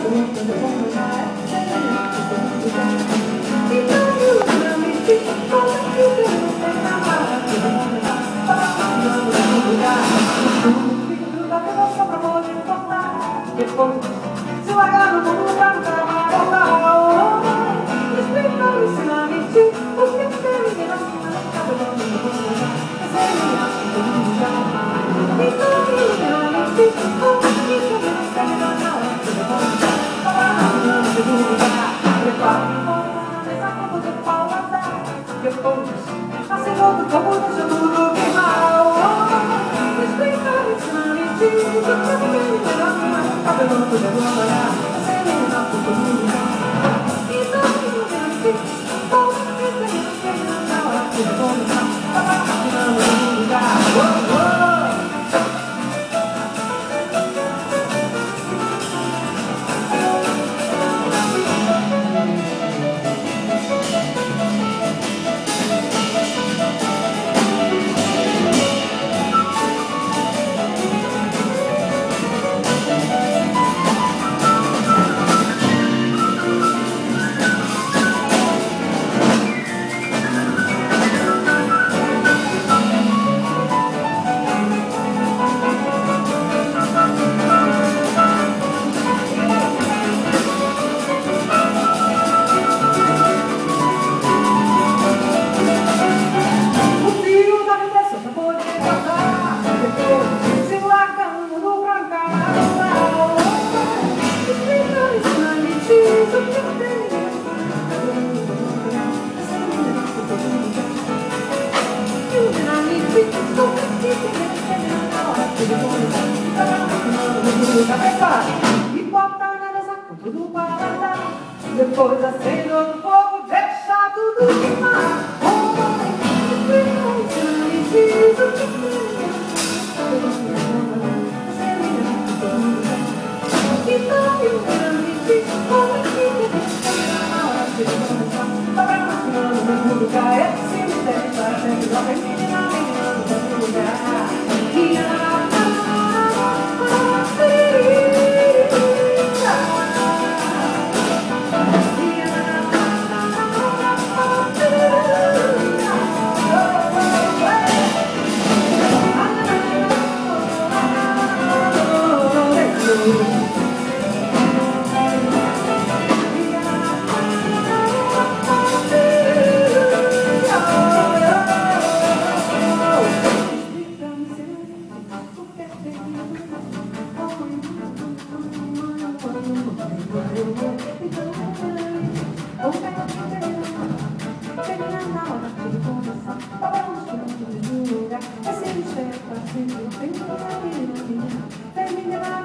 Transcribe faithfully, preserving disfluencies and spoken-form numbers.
Se largar no mundo pra nunca mais voltar. Explica isso na mente, porque você me deu assim, mas não sabe o nome do mundo. Você me acha que todo mundo já então me na mente, porque isso me segue na hora que eu vou mudar. Para no segundo lugar, prepara e volta na mesa como de pau matar. Depois, assim outro como deixa tudo queimar. Explica isso na mente, porque você me deu assim, mas não sabe o nome do mundo. E bota na mesa com tudo para matar. Depois acende outro fogo, deixa tudo queimar. Então eu permiti como que na hora que ele começar. Tá pra máquina no mesmo lugar. Esse cemitério para sempre já vai menina, menina no mesmo lugar. E a Termina